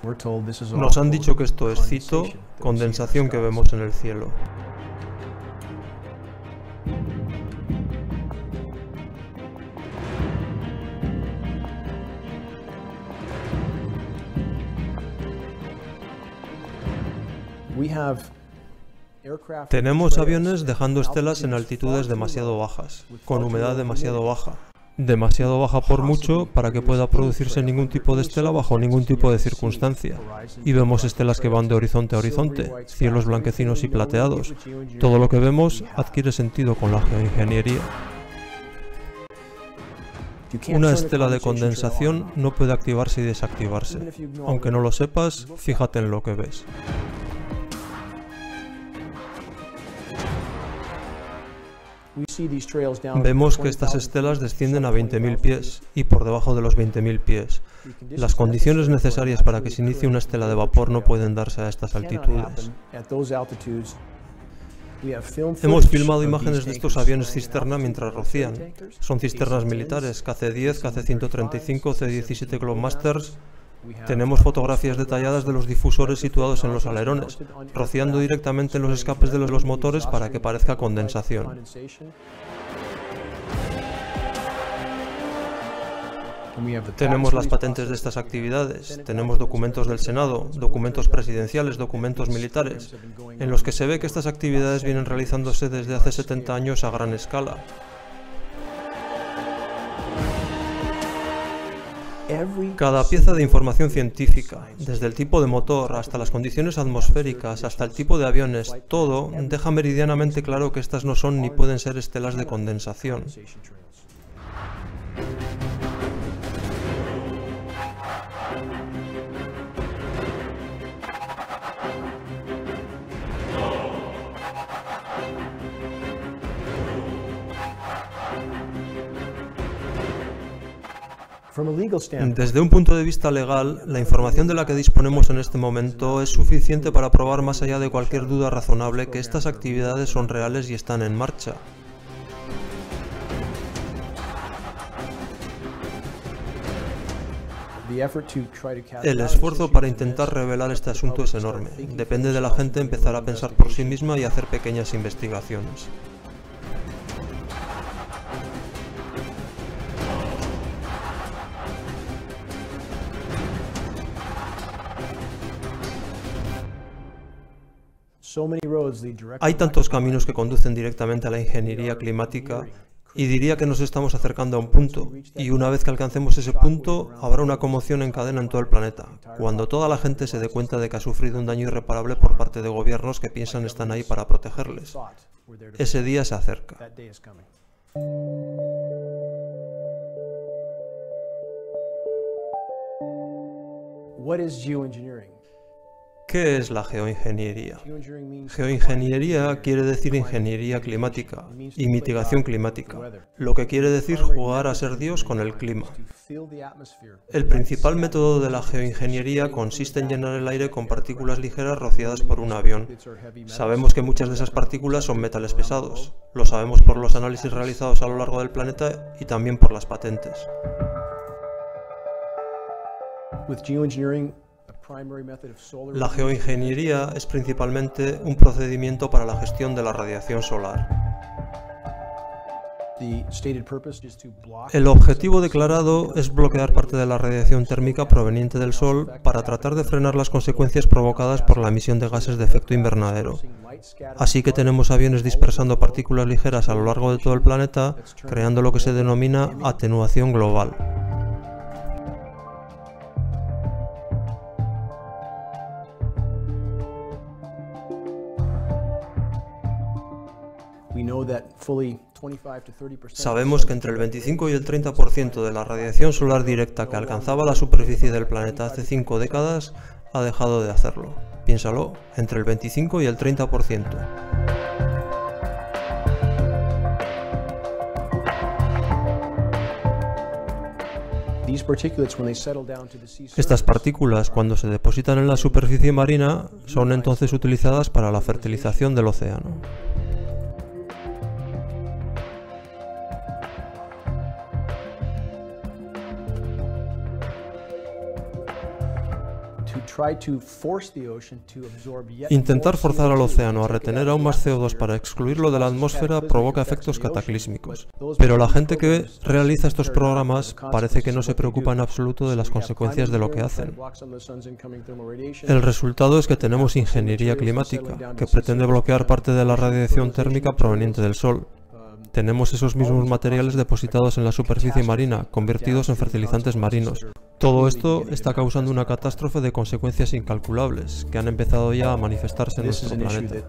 Nos han dicho que esto es, cito, condensación que vemos en el cielo. Tenemos aviones dejando estelas en altitudes demasiado bajas, con humedad demasiado baja por mucho para que pueda producirse ningún tipo de estela bajo ningún tipo de circunstancia. Y vemos estelas que van de horizonte a horizonte, cielos blanquecinos y plateados. Todo lo que vemos adquiere sentido con la geoingeniería. Una estela de condensación no puede activarse y desactivarse. Aunque no lo sepas, fíjate en lo que ves. Vemos que estas estelas descienden a 20.000 pies y por debajo de los 20.000 pies. Las condiciones necesarias para que se inicie una estela de vapor no pueden darse a estas altitudes. Hemos filmado imágenes de estos aviones cisterna mientras rocían. Son cisternas militares, KC-10, KC-135, C-17 Globemasters. Tenemos fotografías detalladas de los difusores situados en los alerones, rociando directamente en los escapes de los motores para que parezca condensación. Tenemos las patentes de estas actividades, tenemos documentos del Senado, documentos presidenciales, documentos militares, en los que se ve que estas actividades vienen realizándose desde hace 70 años a gran escala. Cada pieza de información científica, desde el tipo de motor hasta las condiciones atmosféricas, hasta el tipo de aviones, todo deja meridianamente claro que estas no son ni pueden ser estelas de condensación. Desde un punto de vista legal, la información de la que disponemos en este momento es suficiente para probar más allá de cualquier duda razonable que estas actividades son reales y están en marcha. El esfuerzo para intentar revelar este asunto es enorme. Depende de la gente empezar a pensar por sí misma y hacer pequeñas investigaciones. Hay tantos caminos que conducen directamente a la ingeniería climática y diría que nos estamos acercando a un punto, y una vez que alcancemos ese punto, habrá una conmoción en cadena en todo el planeta, cuando toda la gente se dé cuenta de que ha sufrido un daño irreparable por parte de gobiernos que piensan están ahí para protegerles. Ese día se acerca. ¿Qué es la geoingeniería? Geoingeniería quiere decir ingeniería climática y mitigación climática, lo que quiere decir jugar a ser Dios con el clima. El principal método de la geoingeniería consiste en llenar el aire con partículas ligeras rociadas por un avión. Sabemos que muchas de esas partículas son metales pesados. Lo sabemos por los análisis realizados a lo largo del planeta y también por las patentes. La geoingeniería es principalmente un procedimiento para la gestión de la radiación solar. El objetivo declarado es bloquear parte de la radiación térmica proveniente del Sol para tratar de frenar las consecuencias provocadas por la emisión de gases de efecto invernadero. Así que tenemos aviones dispersando partículas ligeras a lo largo de todo el planeta, creando lo que se denomina atenuación global. Sabemos que entre el 25 y el 30% de la radiación solar directa que alcanzaba la superficie del planeta hace 5 décadas ha dejado de hacerlo. Piénsalo, entre el 25 y el 30%. Estas partículas, cuando se depositan en la superficie marina, son entonces utilizadas para la fertilización del océano. Intentar forzar al océano a retener aún más CO2 para excluirlo de la atmósfera provoca efectos cataclísmicos. Pero la gente que realiza estos programas parece que no se preocupa en absoluto de las consecuencias de lo que hacen. El resultado es que tenemos ingeniería climática, que pretende bloquear parte de la radiación térmica proveniente del Sol. Tenemos esos mismos materiales depositados en la superficie marina, convertidos en fertilizantes marinos. Todo esto está causando una catástrofe de consecuencias incalculables, que han empezado ya a manifestarse en nuestro planeta.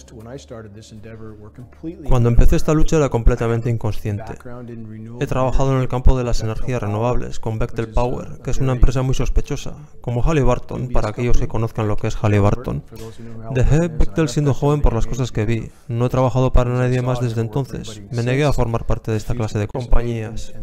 Cuando empecé esta lucha era completamente inconsciente. He trabajado en el campo de las energías renovables, con Bechtel Power, que es una empresa muy sospechosa, como Halliburton, para aquellos que conozcan lo que es Halliburton. Dejé Bechtel siendo joven por las cosas que vi. No he trabajado para nadie más desde entonces. Me negué a formar parte de esta clase de compañías.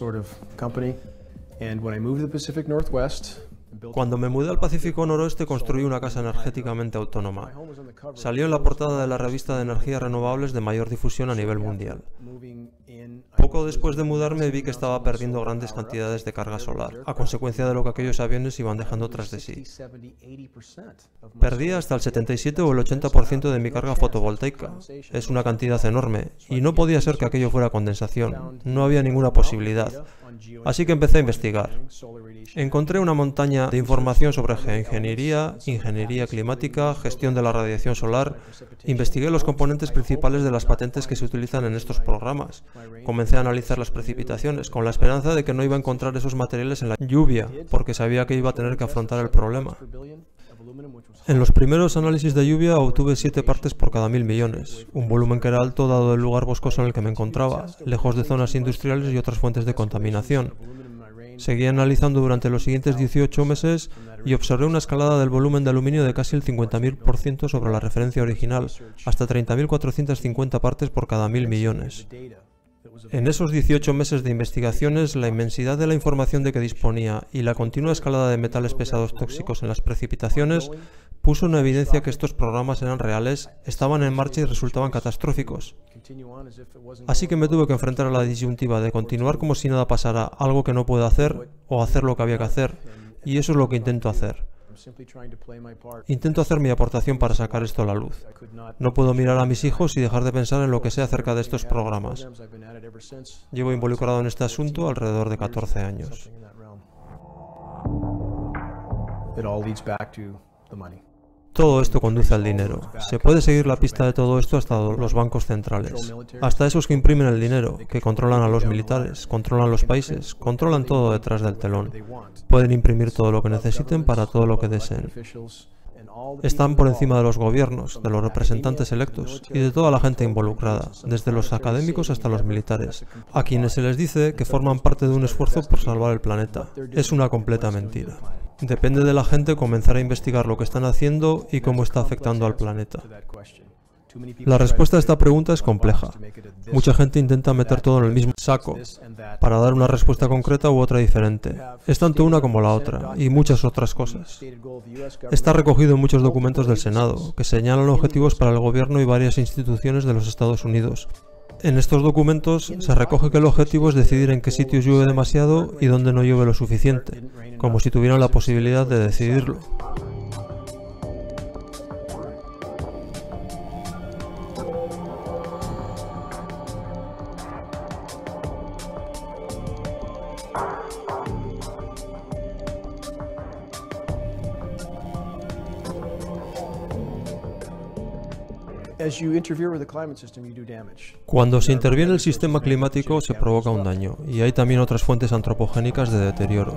Cuando me mudé al Pacífico Noroeste construí una casa energéticamente autónoma. Salió en la portada de la revista de energías renovables de mayor difusión a nivel mundial. Poco después de mudarme vi que estaba perdiendo grandes cantidades de carga solar, a consecuencia de lo que aquellos aviones iban dejando tras de sí. Perdía hasta el 77 o el 80% de mi carga fotovoltaica. Es una cantidad enorme, y no podía ser que aquello fuera condensación. No había ninguna posibilidad. Así que empecé a investigar. Encontré una montaña de información sobre geoingeniería, ingeniería climática, gestión de la radiación solar. Investigué los componentes principales de las patentes que se utilizan en estos programas. Comencé a analizar las precipitaciones, con la esperanza de que no iba a encontrar esos materiales en la lluvia, porque sabía que iba a tener que afrontar el problema. En los primeros análisis de lluvia obtuve 7 partes por cada 1000 millones, un volumen que era alto dado el lugar boscoso en el que me encontraba, lejos de zonas industriales y otras fuentes de contaminación. Seguí analizando durante los siguientes 18 meses y observé una escalada del volumen de aluminio de casi el 50.000% sobre la referencia original, hasta 30.450 partes por cada 1000 millones. En esos 18 meses de investigaciones, la inmensidad de la información de que disponía y la continua escalada de metales pesados tóxicos en las precipitaciones puso en evidencia que estos programas eran reales, estaban en marcha y resultaban catastróficos. Así que me tuve que enfrentar a la disyuntiva de continuar como si nada pasara, algo que no puedo hacer, o hacer lo que había que hacer, y eso es lo que intento hacer. Intento hacer mi aportación para sacar esto a la luz. No puedo mirar a mis hijos y dejar de pensar en lo que sé acerca de estos programas. Llevo involucrado en este asunto alrededor de 14 años. Todo esto conduce al dinero. Se puede seguir la pista de todo esto hasta los bancos centrales. Hasta esos que imprimen el dinero, que controlan a los militares, controlan los países, controlan todo detrás del telón. Pueden imprimir todo lo que necesiten para todo lo que deseen. Están por encima de los gobiernos, de los representantes electos y de toda la gente involucrada, desde los académicos hasta los militares, a quienes se les dice que forman parte de un esfuerzo por salvar el planeta. Es una completa mentira. Depende de la gente comenzar a investigar lo que están haciendo y cómo está afectando al planeta. La respuesta a esta pregunta es compleja. Mucha gente intenta meter todo en el mismo saco para dar una respuesta concreta u otra diferente. Es tanto una como la otra, y muchas otras cosas. Está recogido en muchos documentos del Senado, que señalan objetivos para el gobierno y varias instituciones de los Estados Unidos. En estos documentos se recoge que el objetivo es decidir en qué sitios llueve demasiado y dónde no llueve lo suficiente, como si tuvieran la posibilidad de decidirlo. Cuando se interviene el sistema climático se provoca un daño, y hay también otras fuentes antropogénicas de deterioro.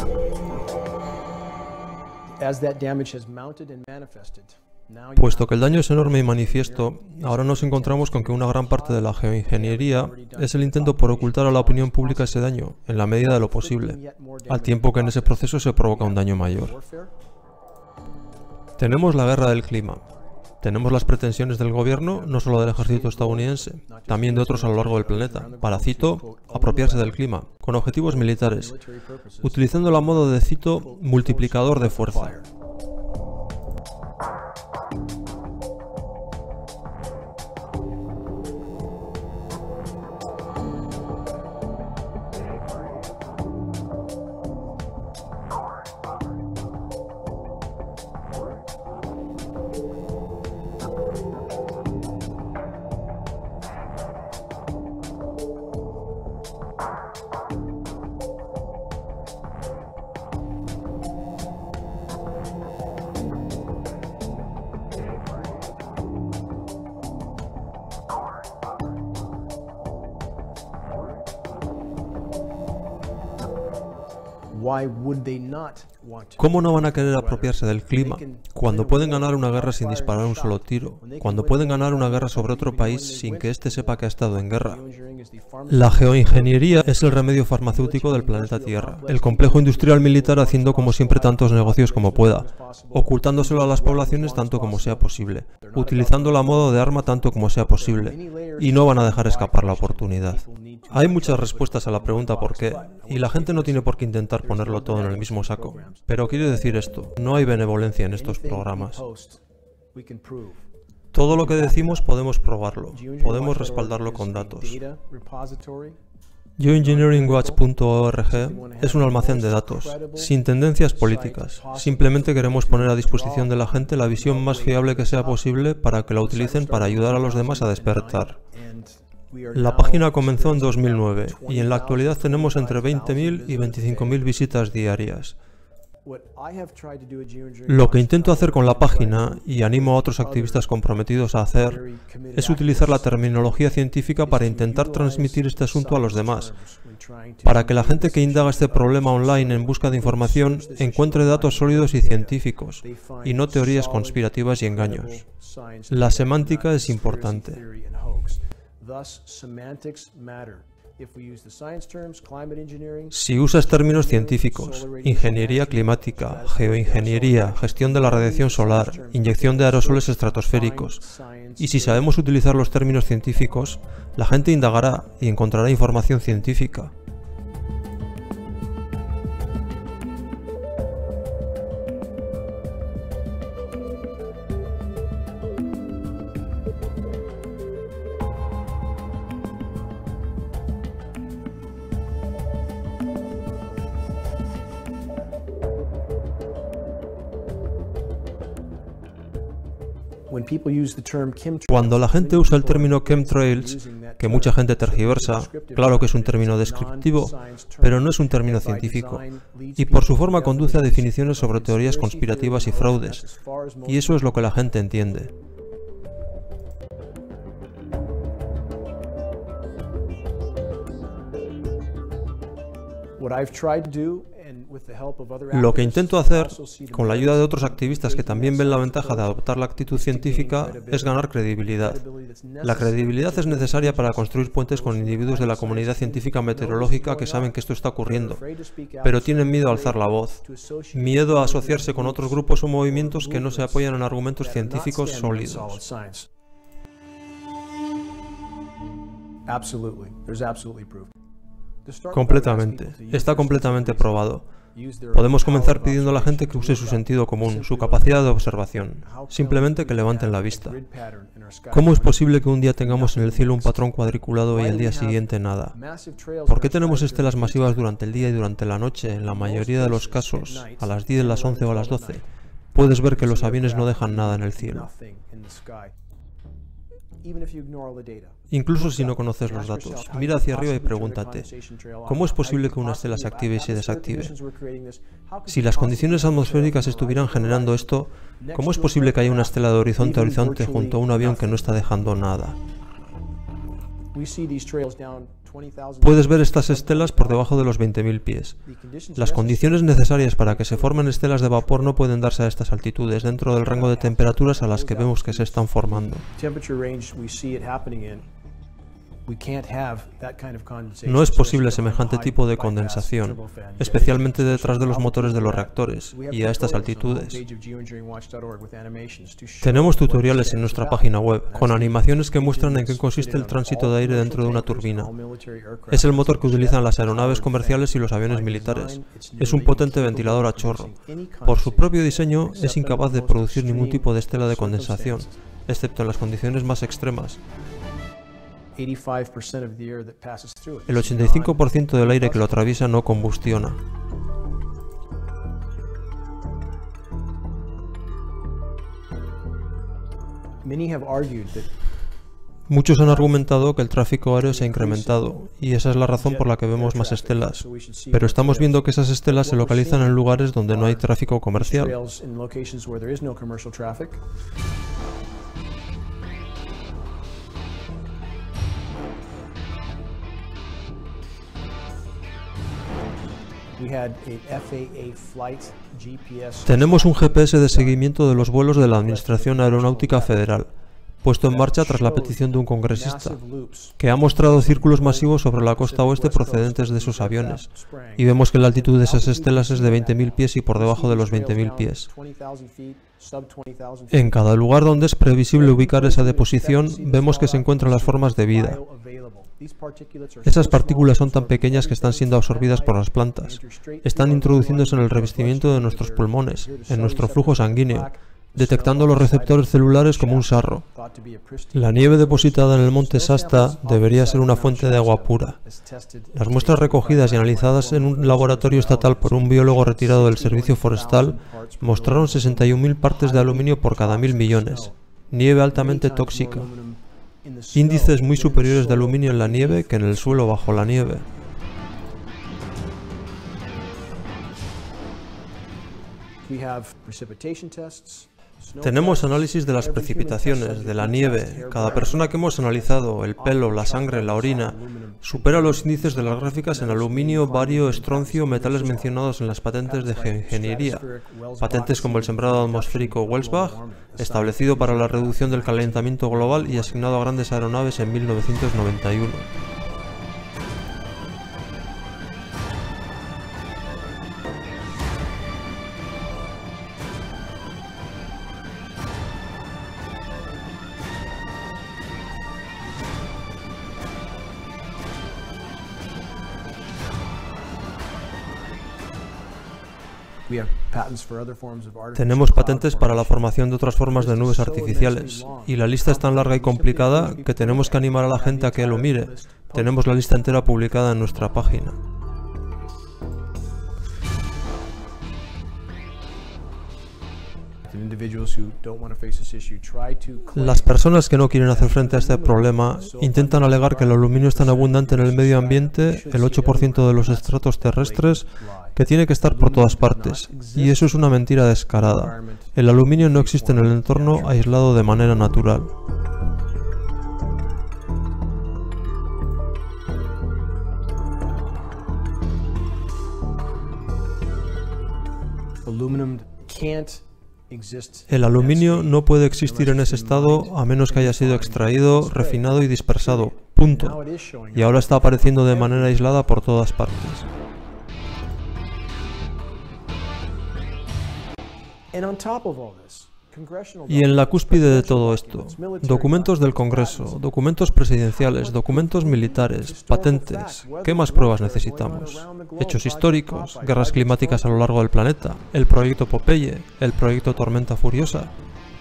Puesto que el daño es enorme y manifiesto, ahora nos encontramos con que una gran parte de la geoingeniería es el intento por ocultar a la opinión pública ese daño, en la medida de lo posible, al tiempo que en ese proceso se provoca un daño mayor. Tenemos la guerra del clima. Tenemos las pretensiones del gobierno, no solo del ejército estadounidense, también de otros a lo largo del planeta, para, cito, apropiarse del clima, con objetivos militares, utilizando la moda de, cito, multiplicador de fuerza. ¿Cómo no van a querer apropiarse del clima cuando pueden ganar una guerra sin disparar un solo tiro? Cuando pueden ganar una guerra sobre otro país sin que éste sepa que ha estado en guerra. La geoingeniería es el remedio farmacéutico del planeta Tierra. El complejo industrial militar haciendo como siempre tantos negocios como pueda, ocultándoselo a las poblaciones tanto como sea posible, utilizándola a modo de arma tanto como sea posible, y no van a dejar escapar la oportunidad. Hay muchas respuestas a la pregunta ¿por qué? Y la gente no tiene por qué intentar ponerlo todo en el mismo saco. Pero quiero decir esto, no hay benevolencia en estos programas. Todo lo que decimos podemos probarlo, podemos respaldarlo con datos. Geoengineeringwatch.org es un almacén de datos, sin tendencias políticas. Simplemente queremos poner a disposición de la gente la visión más fiable que sea posible para que la utilicen para ayudar a los demás a despertar. La página comenzó en 2009 y en la actualidad tenemos entre 20.000 y 25.000 visitas diarias. Lo que intento hacer con la página, y animo a otros activistas comprometidos a hacer, es utilizar la terminología científica para intentar transmitir este asunto a los demás, para que la gente que indaga este problema online en busca de información encuentre datos sólidos y científicos, y no teorías conspirativas y engaños. La semántica es importante. Si usas términos científicos, ingeniería climática, geoingeniería, gestión de la radiación solar, inyección de aerosoles estratosféricos, y si sabemos utilizar los términos científicos, la gente indagará y encontrará información científica. Cuando la gente usa el término chemtrails, que mucha gente tergiversa, claro que es un término descriptivo, pero no es un término científico, y por su forma conduce a definiciones sobre teorías conspirativas y fraudes, y eso es lo que la gente entiende. Lo que intento hacer, con la ayuda de otros activistas que también ven la ventaja de adoptar la actitud científica, es ganar credibilidad. La credibilidad es necesaria para construir puentes con individuos de la comunidad científica meteorológica que saben que esto está ocurriendo, pero tienen miedo a alzar la voz, miedo a asociarse con otros grupos o movimientos que no se apoyan en argumentos científicos sólidos. Completamente. Está completamente probado. Podemos comenzar pidiendo a la gente que use su sentido común, su capacidad de observación. Simplemente que levanten la vista. ¿Cómo es posible que un día tengamos en el cielo un patrón cuadriculado y al día siguiente nada? ¿Por qué tenemos estelas masivas durante el día y durante la noche? En la mayoría de los casos, a las 10, las 11 o a las 12, puedes ver que los aviones no dejan nada en el cielo. Incluso si no conoces los datos, mira hacia arriba y pregúntate, ¿cómo es posible que una estela se active y se desactive? Si las condiciones atmosféricas estuvieran generando esto, ¿cómo es posible que haya una estela de horizonte a horizonte junto a un avión que no está dejando nada? Puedes ver estas estelas por debajo de los 20.000 pies. Las condiciones necesarias para que se formen estelas de vapor no pueden darse a estas altitudes, dentro del rango de temperaturas a las que vemos que se están formando. No es posible semejante tipo de condensación, especialmente detrás de los motores de los reactores, y a estas altitudes. Tenemos tutoriales en nuestra página web, con animaciones que muestran en qué consiste el tránsito de aire dentro de una turbina. Es el motor que utilizan las aeronaves comerciales y los aviones militares. Es un potente ventilador a chorro. Por su propio diseño, es incapaz de producir ningún tipo de estela de condensación, excepto en las condiciones más extremas. El 85% del aire que lo atraviesa no combustiona. Muchos han argumentado que el tráfico aéreo se ha incrementado, y esa es la razón por la que vemos más estelas. Pero estamos viendo que esas estelas se localizan en lugares donde no hay tráfico comercial. Tenemos un GPS de seguimiento de los vuelos de la Administración Aeronáutica Federal, puesto en marcha tras la petición de un congresista, que ha mostrado círculos masivos sobre la costa oeste procedentes de esos aviones, y vemos que la altitud de esas estelas es de 20.000 pies y por debajo de los 20.000 pies. En cada lugar donde es previsible ubicar esa deposición, vemos que se encuentran las formas de vida. Esas partículas son tan pequeñas que están siendo absorbidas por las plantas. Están introduciéndose en el revestimiento de nuestros pulmones, en nuestro flujo sanguíneo, detectando los receptores celulares como un sarro. La nieve depositada en el monte Shasta debería ser una fuente de agua pura. Las muestras recogidas y analizadas en un laboratorio estatal por un biólogo retirado del servicio forestal mostraron 61.000 partes de aluminio por cada 1.000 millones. Nieve altamente tóxica. Índices muy superiores de aluminio en la nieve que en el suelo bajo la nieve. Tenemos análisis de las precipitaciones, de la nieve. Cada persona que hemos analizado, el pelo, la sangre, la orina, supera los índices de las gráficas en aluminio, bario, estroncio, metales mencionados en las patentes de geoingeniería. Patentes como el sembrado atmosférico Welsbach, establecido para la reducción del calentamiento global y asignado a grandes aeronaves en 1991. Tenemos patentes para la formación de otras formas de nubes artificiales, y la lista es tan larga y complicada que tenemos que animar a la gente a que lo mire. Tenemos la lista entera publicada en nuestra página. Las personas que no quieren hacer frente a este problema intentan alegar que el aluminio es tan abundante en el medio ambiente, el 8% de los estratos terrestres, que tiene que estar por todas partes, y eso es una mentira descarada. El aluminio no existe en el entorno aislado de manera natural. El aluminio no puede existir en ese estado a menos que haya sido extraído, refinado y dispersado. Punto. Y ahora está apareciendo de manera aislada por todas partes. Y en la cúspide de todo esto, documentos del Congreso, documentos presidenciales, documentos militares, patentes. ¿Qué más pruebas necesitamos? Hechos históricos, guerras climáticas a lo largo del planeta, el proyecto Popeye, el proyecto Tormenta Furiosa.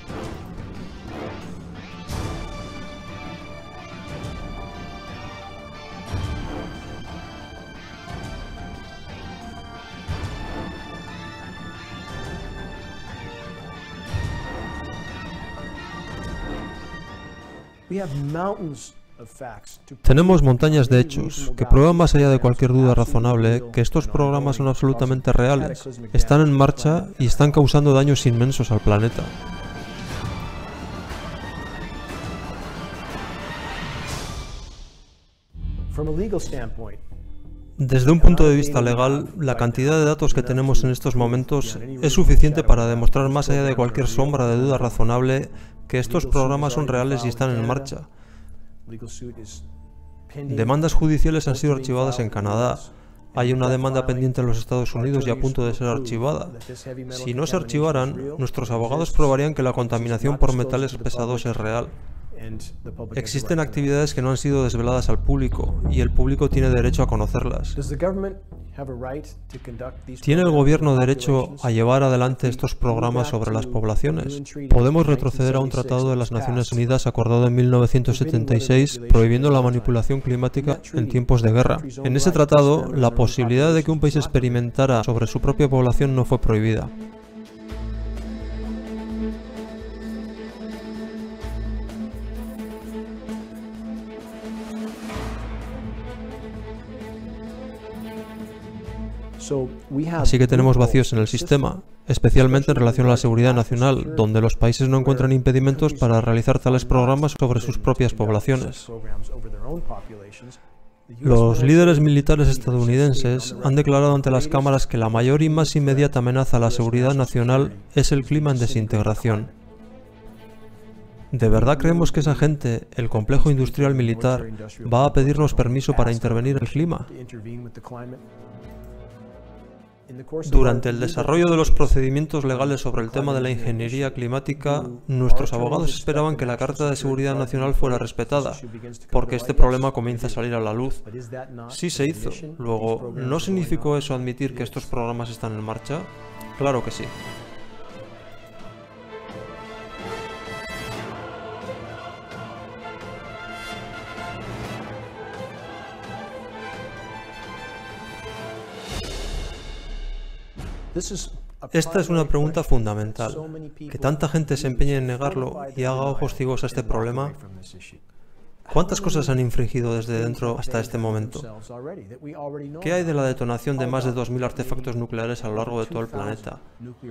Tenemos montañas de hechos que prueban más allá de cualquier duda razonable que estos programas son absolutamente reales, están en marcha y están causando daños inmensos al planeta. Desde un punto de vista legal, la cantidad de datos que tenemos en estos momentos es suficiente para demostrar más allá de cualquier sombra de duda razonable que estos programas son reales y están en marcha. Demandas judiciales han sido archivadas en Canadá. Hay una demanda pendiente en los Estados Unidos y a punto de ser archivada. Si no se archivaran, nuestros abogados probarían que la contaminación por metales pesados es real. Existen actividades que no han sido desveladas al público, y el público tiene derecho a conocerlas. ¿Tiene el gobierno derecho a llevar adelante estos programas sobre las poblaciones? Podemos retroceder a un tratado de las Naciones Unidas acordado en 1976 prohibiendo la manipulación climática en tiempos de guerra. En ese tratado, la posibilidad de que un país experimentara sobre su propia población no fue prohibida. Así que tenemos vacíos en el sistema, especialmente en relación a la seguridad nacional, donde los países no encuentran impedimentos para realizar tales programas sobre sus propias poblaciones. Los líderes militares estadounidenses han declarado ante las cámaras que la mayor y más inmediata amenaza a la seguridad nacional es el clima en desintegración. ¿De verdad creemos que esa gente, el complejo industrial militar, va a pedirnos permiso para intervenir en el clima? Durante el desarrollo de los procedimientos legales sobre el tema de la ingeniería climática, nuestros abogados esperaban que la Carta de Seguridad Nacional fuera respetada, porque este problema comienza a salir a la luz. Sí se hizo. Luego, ¿no significó eso admitir que estos programas están en marcha? Claro que sí. Esta es una pregunta fundamental. ¿Que tanta gente se empeñe en negarlo y haga ojos ciegos a este problema? ¿Cuántas cosas han infringido desde dentro hasta este momento? ¿Qué hay de la detonación de más de 2000 artefactos nucleares a lo largo de todo el planeta?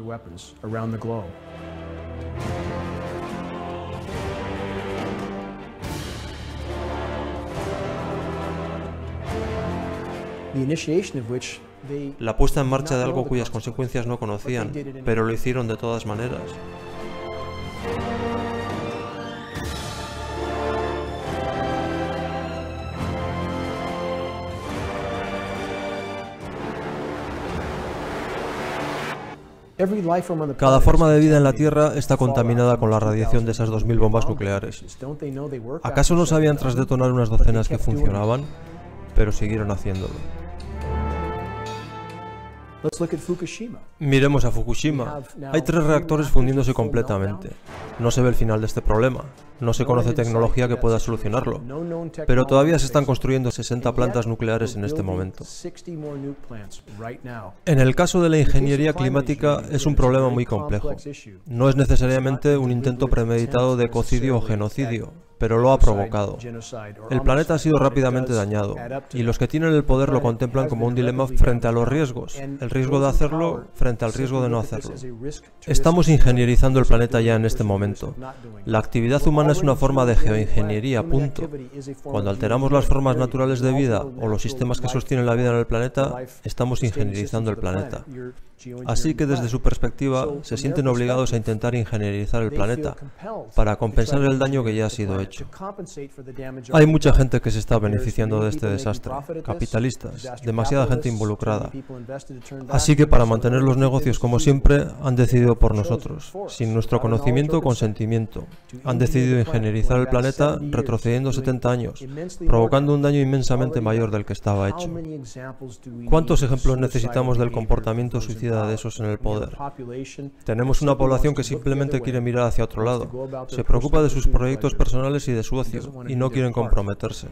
La puesta en marcha de algo cuyas consecuencias no conocían, pero lo hicieron de todas maneras. Cada forma de vida en la Tierra está contaminada con la radiación de esas 2000 bombas nucleares. ¿Acaso no sabían tras detonar unas docenas que funcionaban? Pero siguieron haciéndolo. Miremos a Fukushima. Hay 3 reactores fundiéndose completamente. No se ve el final de este problema. No se conoce tecnología que pueda solucionarlo. Pero todavía se están construyendo 60 plantas nucleares en este momento. En el caso de la ingeniería climática es un problema muy complejo. No es necesariamente un intento premeditado de ecocidio o genocidio, pero lo ha provocado. El planeta ha sido rápidamente dañado, y los que tienen el poder lo contemplan como un dilema frente a los riesgos, el riesgo de hacerlo frente al riesgo de no hacerlo. Estamos ingenierizando el planeta ya en este momento. La actividad humana es una forma de geoingeniería, punto. Cuando alteramos las formas naturales de vida o los sistemas que sostienen la vida en el planeta, estamos ingenierizando el planeta. Así que desde su perspectiva, se sienten obligados a intentar ingenierizar el planeta para compensar el daño que ya ha sido hecho. Hay mucha gente que se está beneficiando de este desastre, capitalistas, demasiada gente involucrada. Así que para mantener los negocios como siempre, han decidido por nosotros, sin nuestro conocimiento o consentimiento. Han decidido ingenierizar el planeta retrocediendo 70 años, provocando un daño inmensamente mayor del que estaba hecho. ¿Cuántos ejemplos necesitamos del comportamiento suicida de esos en el poder? Tenemos una población que simplemente quiere mirar hacia otro lado, se preocupa de sus proyectos personales y de su ocio, y no quieren comprometerse.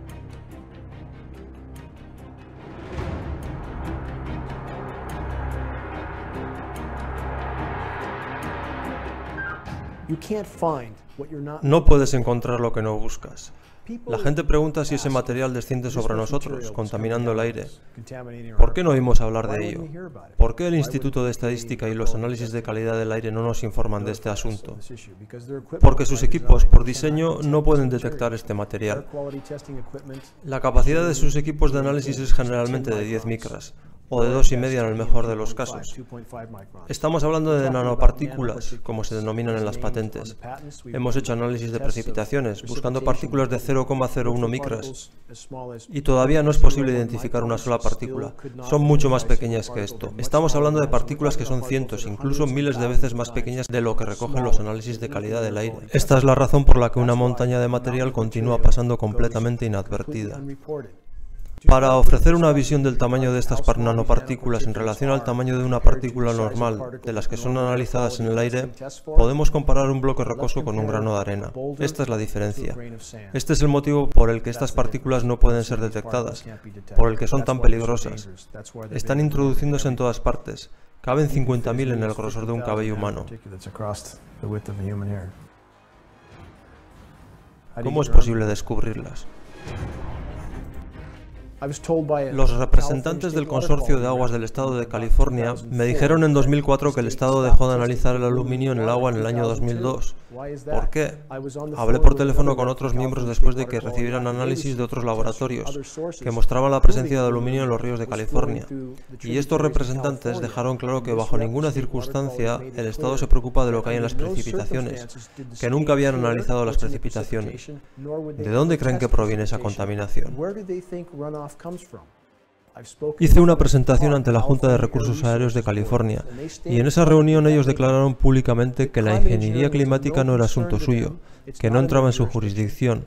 No puedes encontrar lo que no buscas. La gente pregunta si ese material desciende sobre nosotros, contaminando el aire. ¿Por qué no oímos hablar de ello? ¿Por qué el Instituto de Estadística y los análisis de calidad del aire no nos informan de este asunto? Porque sus equipos, por diseño, no pueden detectar este material. La capacidad de sus equipos de análisis es generalmente de 10 micras, o de 2,5 en el mejor de los casos. Estamos hablando de nanopartículas, como se denominan en las patentes. Hemos hecho análisis de precipitaciones, buscando partículas de 0,01 micras, y todavía no es posible identificar una sola partícula. Son mucho más pequeñas que esto. Estamos hablando de partículas que son cientos, incluso miles de veces más pequeñas de lo que recogen los análisis de calidad del aire. Esta es la razón por la que una montaña de material continúa pasando completamente inadvertida. Para ofrecer una visión del tamaño de estas nanopartículas en relación al tamaño de una partícula normal, de las que son analizadas en el aire, podemos comparar un bloque rocoso con un grano de arena. Esta es la diferencia. Este es el motivo por el que estas partículas no pueden ser detectadas, por el que son tan peligrosas. Están introduciéndose en todas partes. Caben 50.000 en el grosor de un cabello humano. ¿Cómo es posible descubrirlas? Los representantes del Consorcio de Aguas del Estado de California me dijeron en 2004 que el Estado dejó de analizar el aluminio en el agua en el año 2002. ¿Por qué? Hablé por teléfono con otros miembros después de que recibieran análisis de otros laboratorios que mostraban la presencia de aluminio en los ríos de California. Y estos representantes dejaron claro que bajo ninguna circunstancia el Estado se preocupa de lo que hay en las precipitaciones, que nunca habían analizado las precipitaciones. ¿De dónde creen que proviene esa contaminación? Hice una presentación ante la Junta de Recursos Aéreos de California y en esa reunión ellos declararon públicamente que la ingeniería climática no era asunto suyo, que no entraba en su jurisdicción.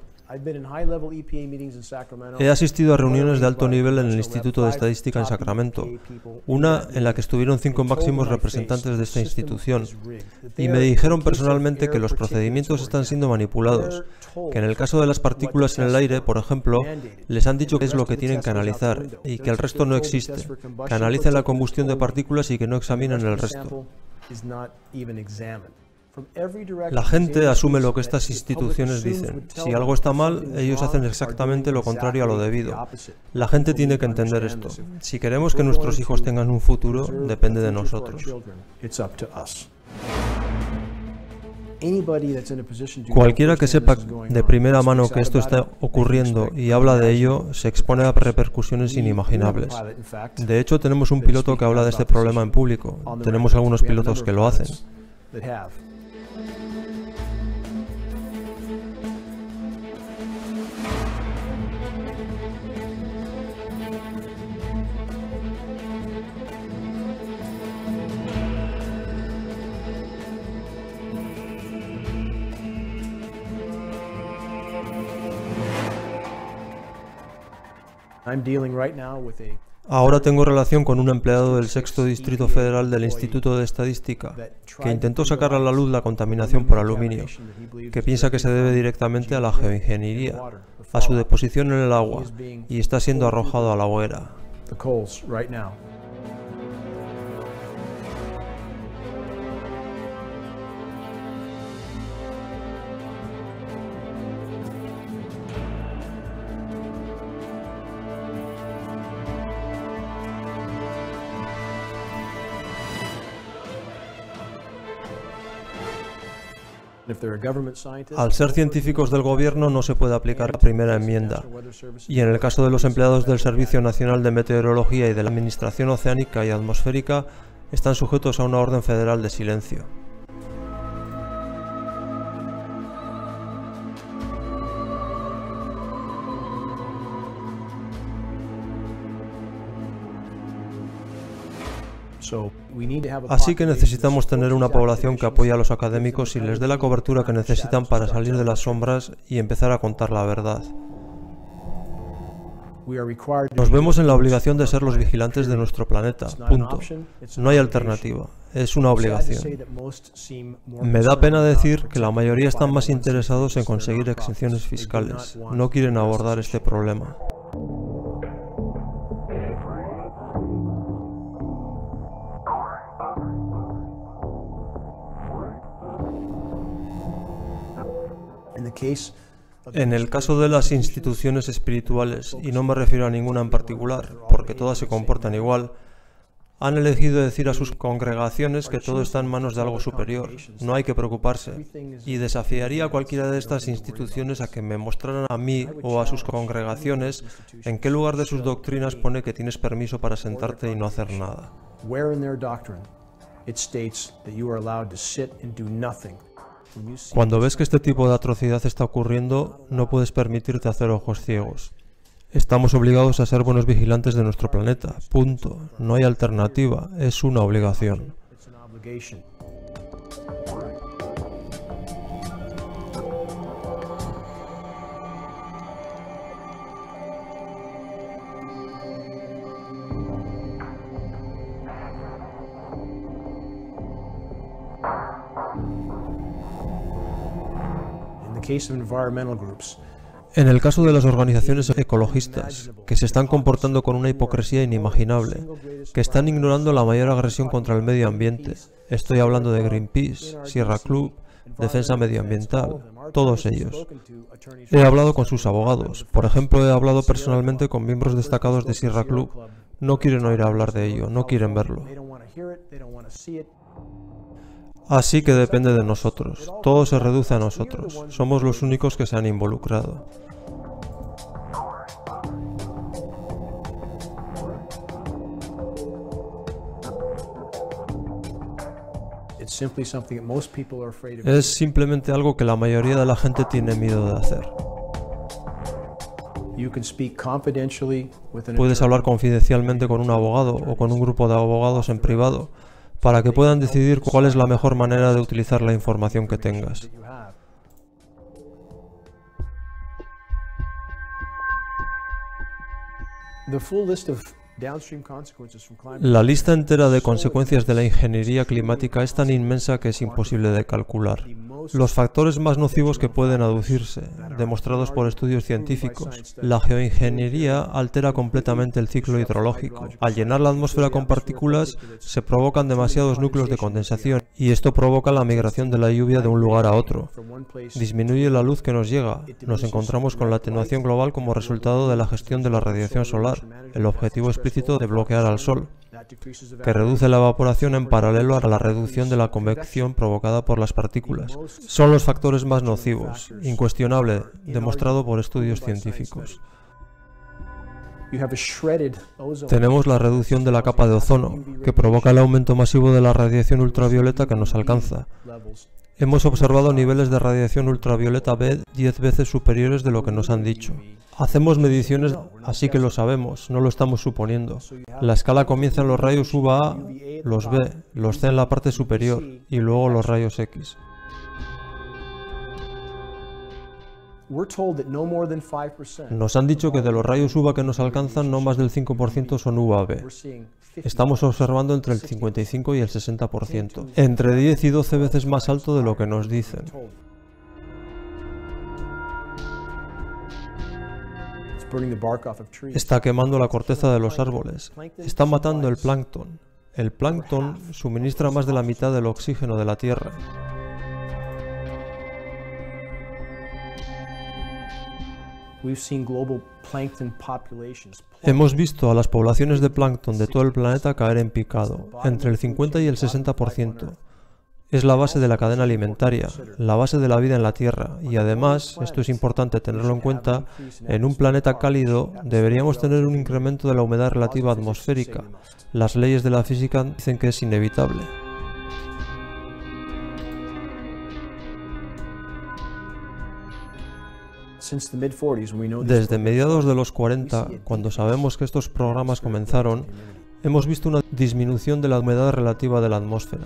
He asistido a reuniones de alto nivel en el Instituto de Estadística en Sacramento, una en la que estuvieron 5 máximos representantes de esta institución, y me dijeron personalmente que los procedimientos están siendo manipulados, que en el caso de las partículas en el aire, por ejemplo, les han dicho qué es lo que tienen que analizar y que el resto no existe, que analicen la combustión de partículas y que no examinen el resto. La gente asume lo que estas instituciones dicen. Si algo está mal, ellos hacen exactamente lo contrario a lo debido. La gente tiene que entender esto. Si queremos que nuestros hijos tengan un futuro, depende de nosotros. Cualquiera que sepa de primera mano que esto está ocurriendo y habla de ello, se expone a repercusiones inimaginables. De hecho, tenemos un piloto que habla de este problema en público. Tenemos algunos pilotos que lo hacen. Ahora tengo relación con un empleado del 6º Distrito Federal del Instituto de Estadística que intentó sacar a la luz la contaminación por aluminio, que piensa que se debe directamente a la geoingeniería, a su deposición en el agua, y está siendo arrojado a la hoguera. Al ser científicos del gobierno no se puede aplicar la primera enmienda, y en el caso de los empleados del Servicio Nacional de Meteorología y de la Administración Oceánica y Atmosférica, están sujetos a una orden federal de silencio. Así que necesitamos tener una población que apoye a los académicos y les dé la cobertura que necesitan para salir de las sombras y empezar a contar la verdad. Nos vemos en la obligación de ser los vigilantes de nuestro planeta, punto. No hay alternativa, es una obligación. Me da pena decir que la mayoría están más interesados en conseguir exenciones fiscales, no quieren abordar este problema. En el caso de las instituciones espirituales, y no me refiero a ninguna en particular, porque todas se comportan igual, han elegido decir a sus congregaciones que todo está en manos de algo superior, no hay que preocuparse, y desafiaría a cualquiera de estas instituciones a que me mostraran a mí o a sus congregaciones en qué lugar de sus doctrinas pone que tienes permiso para sentarte y no hacer nada. Cuando ves que este tipo de atrocidad está ocurriendo, no puedes permitirte hacer ojos ciegos. Estamos obligados a ser buenos vigilantes de nuestro planeta, punto. No hay alternativa, es una obligación. En el caso de las organizaciones ecologistas, que se están comportando con una hipocresía inimaginable, que están ignorando la mayor agresión contra el medio ambiente, estoy hablando de Greenpeace, Sierra Club, defensa medioambiental, todos ellos. He hablado con sus abogados, por ejemplo, he hablado personalmente con miembros destacados de Sierra Club. No quieren oír hablar de ello, no quieren verlo. Así que depende de nosotros, todo se reduce a nosotros, somos los únicos que se han involucrado. Es simplemente algo que la mayoría de la gente tiene miedo de hacer. Puedes hablar confidencialmente con un abogado o con un grupo de abogados en privado para que puedan decidir cuál es la mejor manera de utilizar la información que tengas. La lista entera de consecuencias de la ingeniería climática es tan inmensa que es imposible de calcular. Los factores más nocivos que pueden aducirse, demostrados por estudios científicos. La geoingeniería altera completamente el ciclo hidrológico. Al llenar la atmósfera con partículas, se provocan demasiados núcleos de condensación y esto provoca la migración de la lluvia de un lugar a otro. Disminuye la luz que nos llega. Nos encontramos con la atenuación global como resultado de la gestión de la radiación solar, el objetivo explícito de bloquear al Sol, que reduce la evaporación en paralelo a la reducción de la convección provocada por las partículas. Son los factores más nocivos, incuestionable, demostrado por estudios científicos. Tenemos la reducción de la capa de ozono, que provoca el aumento masivo de la radiación ultravioleta que nos alcanza. Hemos observado niveles de radiación ultravioleta B 10 veces superiores de lo que nos han dicho. Hacemos mediciones, así que lo sabemos, no lo estamos suponiendo. La escala comienza en los rayos UVA, los B, los C en la parte superior y luego los rayos X. Nos han dicho que de los rayos UVA que nos alcanzan, no más del 5% son UVB. Estamos observando entre el 55 y el 60%, entre 10 y 12 veces más alto de lo que nos dicen. Está quemando la corteza de los árboles, está matando el plancton. El plancton suministra más de la mitad del oxígeno de la Tierra. Hemos visto a las poblaciones de plancton de todo el planeta caer en picado, entre el 50 y el 60%. Es la base de la cadena alimentaria, la base de la vida en la Tierra, y además, esto es importante tenerlo en cuenta, en un planeta cálido deberíamos tener un incremento de la humedad relativa atmosférica. Las leyes de la física dicen que es inevitable. Desde mediados de los 40, cuando sabemos que estos programas comenzaron, hemos visto una disminución de la humedad relativa de la atmósfera.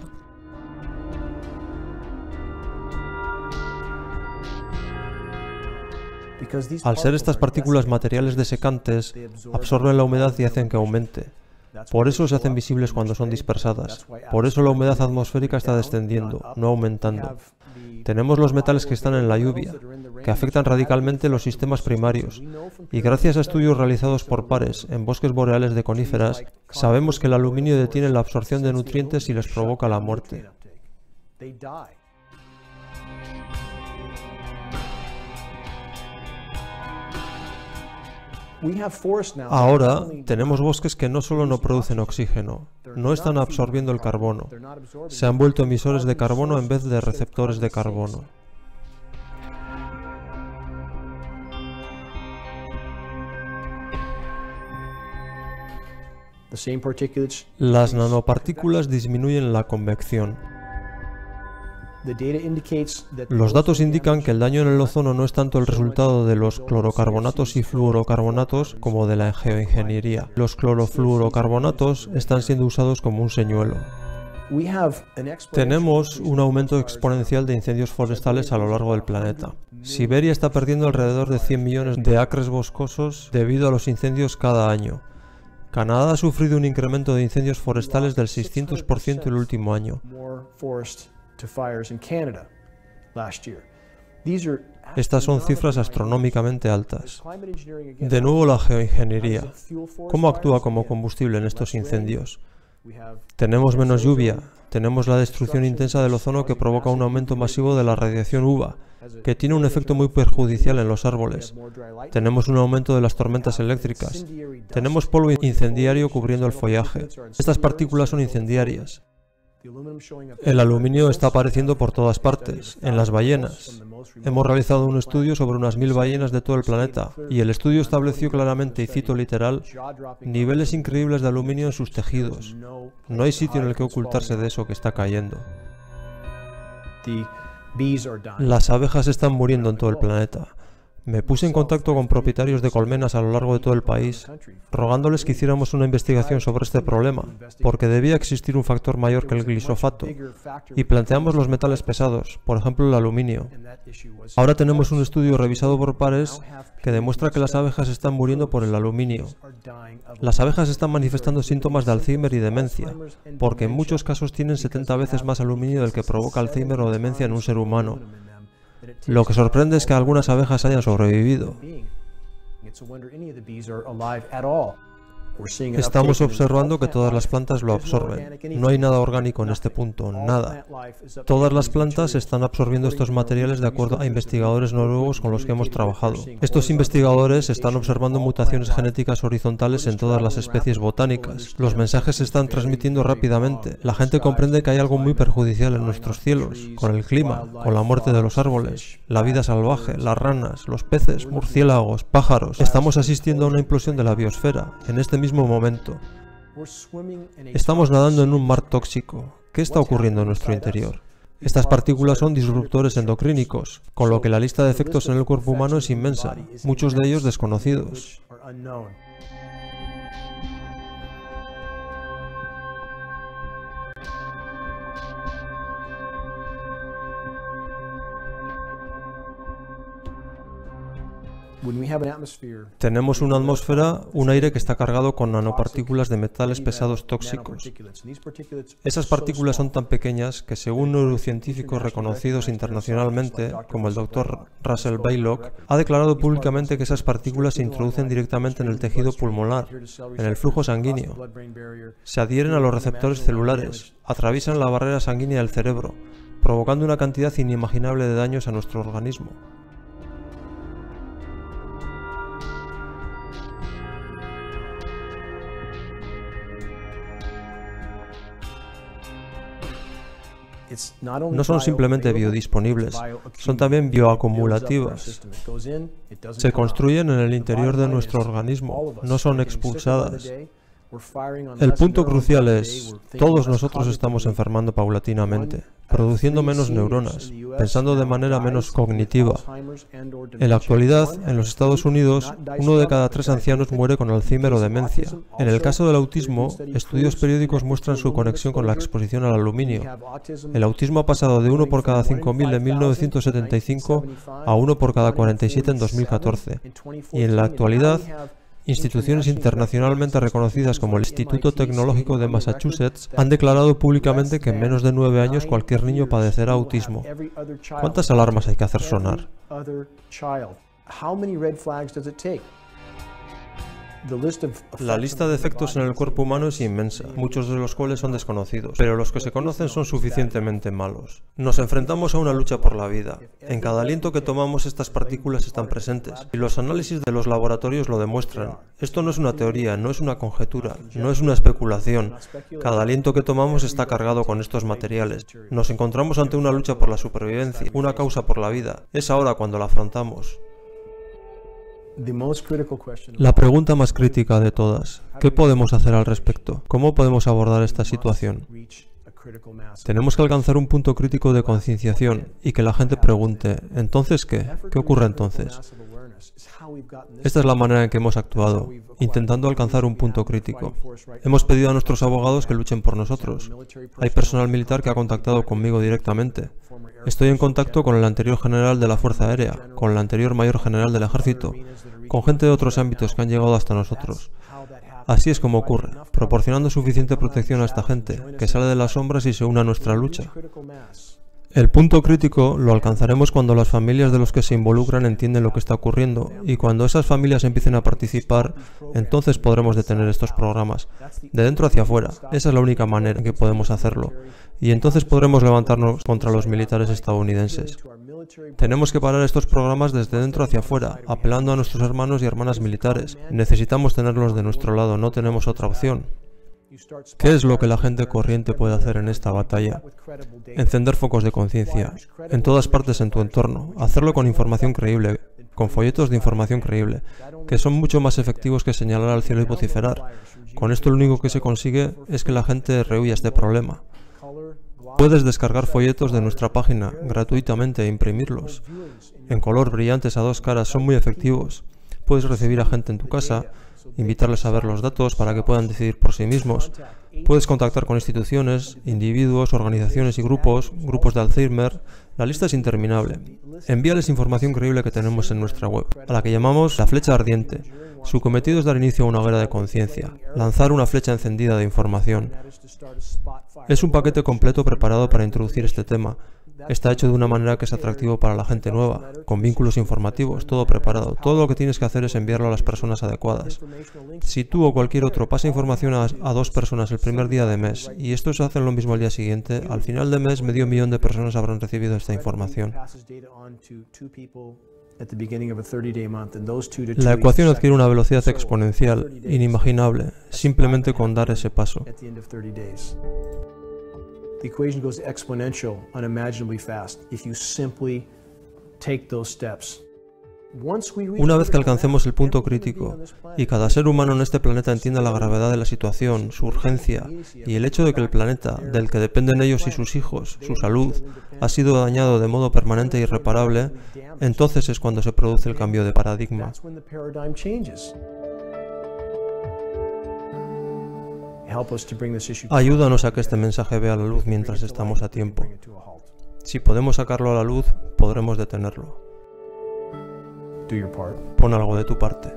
Al ser estas partículas materiales desecantes, absorben la humedad y hacen que aumente. Por eso se hacen visibles cuando son dispersadas. Por eso la humedad atmosférica está descendiendo, no aumentando. Tenemos los metales que están en la lluvia, que afectan radicalmente los sistemas primarios, y gracias a estudios realizados por pares en bosques boreales de coníferas, sabemos que el aluminio detiene la absorción de nutrientes y les provoca la muerte. Ahora tenemos bosques que no solo no producen oxígeno, no están absorbiendo el carbono, se han vuelto emisores de carbono en vez de receptores de carbono. Las nanopartículas disminuyen la convección. Los datos indican que el daño en el ozono no es tanto el resultado de los clorocarbonatos y fluorocarbonatos como de la geoingeniería. Los clorofluorocarbonatos están siendo usados como un señuelo. Tenemos un aumento exponencial de incendios forestales a lo largo del planeta. Siberia está perdiendo alrededor de 100 millones de acres boscosos debido a los incendios cada año. Canadá ha sufrido un incremento de incendios forestales del 600% el último año. Estas son cifras astronómicamente altas. De nuevo la geoingeniería. ¿Cómo actúa como combustible en estos incendios? Tenemos menos lluvia, tenemos la destrucción intensa del ozono que provoca un aumento masivo de la radiación UVA, que tiene un efecto muy perjudicial en los árboles. Tenemos un aumento de las tormentas eléctricas. Tenemos polvo incendiario cubriendo el follaje. Estas partículas son incendiarias. El aluminio está apareciendo por todas partes, en las ballenas. Hemos realizado un estudio sobre unas 1000 ballenas de todo el planeta, y el estudio estableció claramente, y cito literal, niveles increíbles de aluminio en sus tejidos. No hay sitio en el que ocultarse de eso que está cayendo. Las abejas están muriendo en todo el planeta. Me puse en contacto con propietarios de colmenas a lo largo de todo el país, rogándoles que hiciéramos una investigación sobre este problema, porque debía existir un factor mayor que el glifosato, y planteamos los metales pesados, por ejemplo el aluminio. Ahora tenemos un estudio revisado por pares que demuestra que las abejas están muriendo por el aluminio. Las abejas están manifestando síntomas de Alzheimer y demencia, porque en muchos casos tienen 70 veces más aluminio del que provoca Alzheimer o demencia en un ser humano. Lo que sorprende es que algunas abejas hayan sobrevivido. Estamos observando que todas las plantas lo absorben. No hay nada orgánico en este punto, nada. Todas las plantas están absorbiendo estos materiales de acuerdo a investigadores noruegos con los que hemos trabajado. Estos investigadores están observando mutaciones genéticas horizontales en todas las especies botánicas. Los mensajes se están transmitiendo rápidamente. La gente comprende que hay algo muy perjudicial en nuestros cielos, con el clima, con la muerte de los árboles, la vida salvaje, las ranas, los peces, murciélagos, pájaros. Estamos asistiendo a una implosión de la biosfera. En este mismo momento. Estamos nadando en un mar tóxico. ¿Qué está ocurriendo en nuestro interior? Estas partículas son disruptores endocrínicos, con lo que la lista de efectos en el cuerpo humano es inmensa, muchos de ellos desconocidos. Tenemos una atmósfera, un aire que está cargado con nanopartículas de metales pesados tóxicos. Esas partículas son tan pequeñas que, según neurocientíficos reconocidos internacionalmente, como el Dr. Russell Baylock, ha declarado públicamente que esas partículas se introducen directamente en el tejido pulmonar, en el flujo sanguíneo. Se adhieren a los receptores celulares, atraviesan la barrera sanguínea del cerebro, provocando una cantidad inimaginable de daños a nuestro organismo. No son simplemente biodisponibles, son también bioacumulativas. Se construyen en el interior de nuestro organismo, no son expulsadas. El punto crucial es, todos nosotros estamos enfermando paulatinamente, produciendo menos neuronas, pensando de manera menos cognitiva. En la actualidad, en los Estados Unidos, 1 de cada 3 ancianos muere con Alzheimer o demencia. En el caso del autismo, estudios periódicos muestran su conexión con la exposición al aluminio. El autismo ha pasado de 1 por cada 5.000 en 1975 a 1 por cada 47 en 2014. Y en la actualidad, instituciones internacionalmente reconocidas como el Instituto Tecnológico de Massachusetts han declarado públicamente que en menos de 9 años cualquier niño padecerá autismo. ¿Cuántas alarmas hay que hacer sonar? La lista de efectos en el cuerpo humano es inmensa, muchos de los cuales son desconocidos, pero los que se conocen son suficientemente malos. Nos enfrentamos a una lucha por la vida. En cada aliento que tomamos estas partículas están presentes, y los análisis de los laboratorios lo demuestran. Esto no es una teoría, no es una conjetura, no es una especulación. Cada aliento que tomamos está cargado con estos materiales. Nos encontramos ante una lucha por la supervivencia, una causa por la vida. Es ahora cuando la afrontamos. La pregunta más crítica de todas, ¿qué podemos hacer al respecto? ¿Cómo podemos abordar esta situación? Tenemos que alcanzar un punto crítico de concienciación y que la gente pregunte, ¿entonces qué? ¿Qué ocurre entonces? Esta es la manera en que hemos actuado, intentando alcanzar un punto crítico. Hemos pedido a nuestros abogados que luchen por nosotros. Hay personal militar que ha contactado conmigo directamente. Estoy en contacto con el anterior general de la Fuerza Aérea, con el anterior mayor general del Ejército, con gente de otros ámbitos que han llegado hasta nosotros. Así es como ocurre, proporcionando suficiente protección a esta gente, que sale de las sombras y se une a nuestra lucha. El punto crítico lo alcanzaremos cuando las familias de los que se involucran entienden lo que está ocurriendo, y cuando esas familias empiecen a participar, entonces podremos detener estos programas. De dentro hacia afuera, esa es la única manera en que podemos hacerlo, y entonces podremos levantarnos contra los militares estadounidenses. Tenemos que parar estos programas desde dentro hacia afuera, apelando a nuestros hermanos y hermanas militares. Necesitamos tenerlos de nuestro lado, no tenemos otra opción. ¿Qué es lo que la gente corriente puede hacer en esta batalla? Encender focos de conciencia, en todas partes en tu entorno, hacerlo con información creíble, con folletos de información creíble, que son mucho más efectivos que señalar al cielo y vociferar. Con esto lo único que se consigue es que la gente rehuya este problema. Puedes descargar folletos de nuestra página gratuitamente e imprimirlos. En color, brillantes a dos caras, son muy efectivos. Puedes recibir a gente en tu casa, invitarles a ver los datos para que puedan decidir por sí mismos. Puedes contactar con instituciones, individuos, organizaciones y grupos de Alzheimer. La lista es interminable. Envíales información creíble que tenemos en nuestra web, a la que llamamos la flecha ardiente. Su cometido es dar inicio a una hoguera de conciencia, lanzar una flecha encendida de información. Es un paquete completo preparado para introducir este tema. Está hecho de una manera que es atractivo para la gente nueva, con vínculos informativos, todo preparado. Todo lo que tienes que hacer es enviarlo a las personas adecuadas. Si tú o cualquier otro pasa información a 2 personas el primer día de mes, y estos hacen lo mismo al día siguiente, al final de mes 500.000 de personas habrán recibido esta información. La ecuación adquiere una velocidad exponencial, inimaginable, simplemente con dar ese paso. The equation goes exponential, unimaginably fast, if you simply take those steps. Una vez que alcancemos el punto crítico y cada ser humano en este planeta entienda la gravedad de la situación, su urgencia y el hecho de que el planeta, del que dependen ellos y sus hijos, su salud, ha sido dañado de modo permanente e irreparable, entonces es cuando se produce el cambio de paradigma. Ayúdanos a que este mensaje vea la luz mientras estamos a tiempo. Si podemos sacarlo a la luz, podremos detenerlo. Pon algo de tu parte.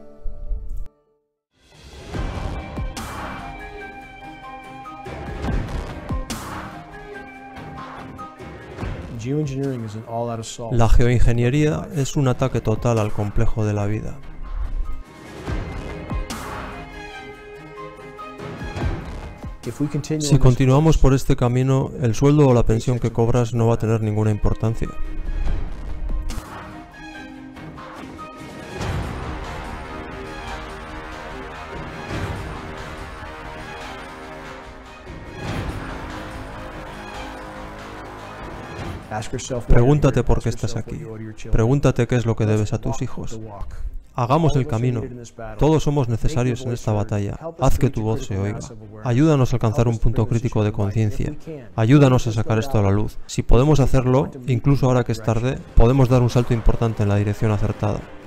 La geoingeniería es un ataque total al complejo de la vida. Si continuamos por este camino, el sueldo o la pensión que cobras no va a tener ninguna importancia. Pregúntate por qué estás aquí. Pregúntate qué es lo que debes a tus hijos. Hagamos el camino. Todos somos necesarios en esta batalla. Haz que tu voz se oiga. Ayúdanos a alcanzar un punto crítico de conciencia. Ayúdanos a sacar esto a la luz. Si podemos hacerlo, incluso ahora que es tarde, podemos dar un salto importante en la dirección acertada.